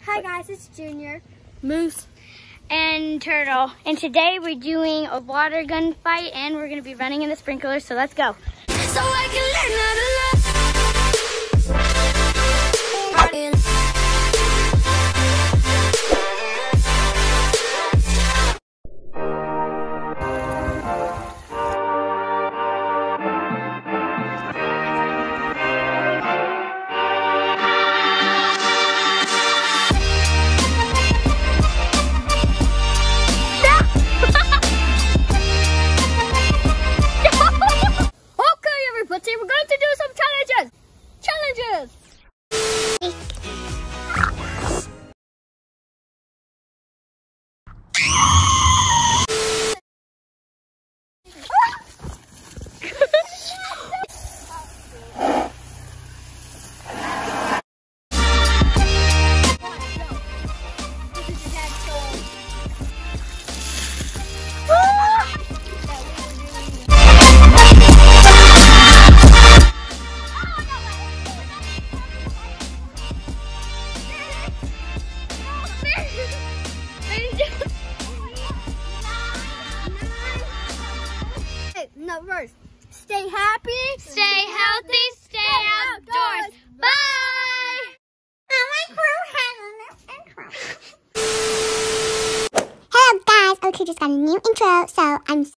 Hi guys, it's Junior, Moose, and Turtle. And today we're doing a water gun fight and we're gonna be running in the sprinklers, so let's go. So I can learn how to love. Today we're going to do some challenges. No, first, stay happy, Stay healthy, stay outdoors. Bye! Hello guys, OK just got a new intro, so I'm